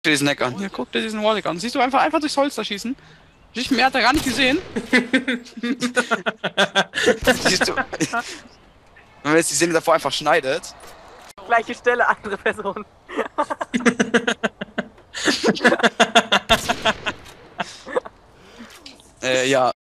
dir diesen Neck an. Hier, guck dir diesen Warwick an. Siehst du, einfach durchs Holster schießen. Mehr hat er gar nicht gesehen. Siehst du? Wenn man jetzt die Szene davor einfach schneidet. Gleiche Stelle, andere Person. Ja.